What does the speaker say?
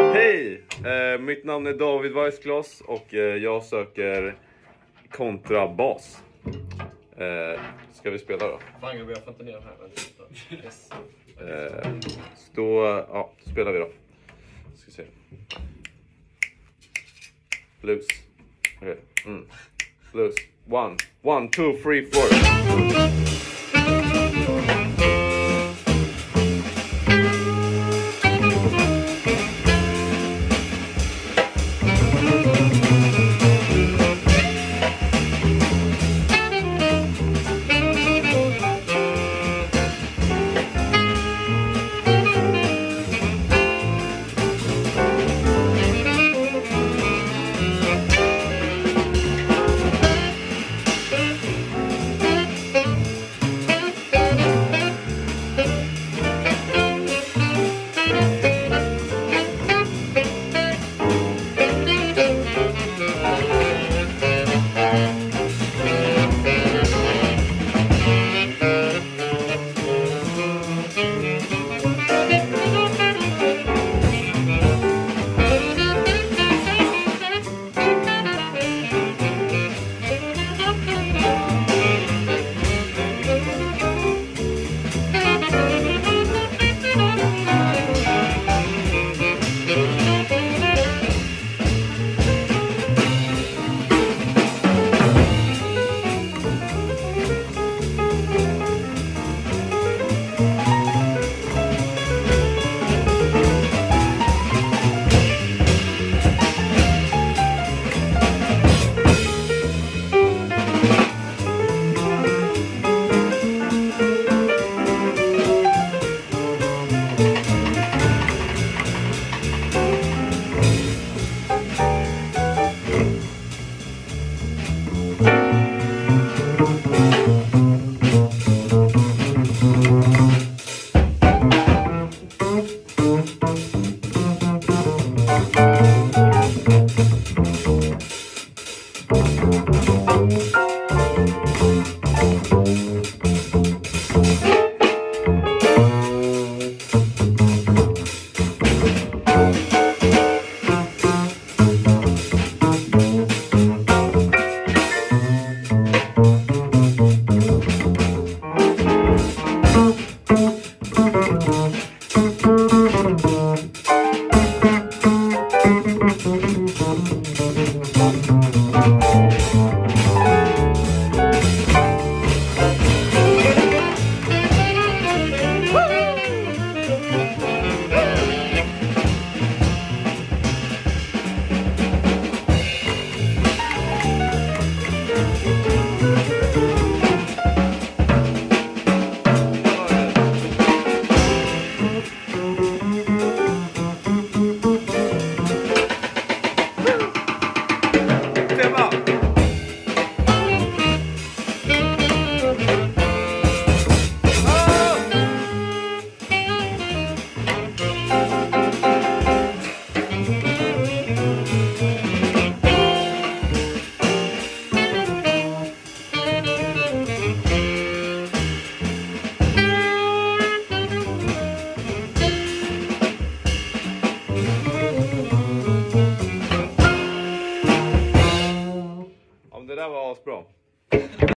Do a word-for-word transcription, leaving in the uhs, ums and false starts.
Hej! Eh, mitt namn är David Weissglas och eh, jag söker kontrabas. Eh, ska vi spela då? Fan, jag får inte ner här. Yes. Eh, då, ja, då spelar vi då. Ska se. Blues. Okej. Okay. Mm. Blues. One, one, two, three, four.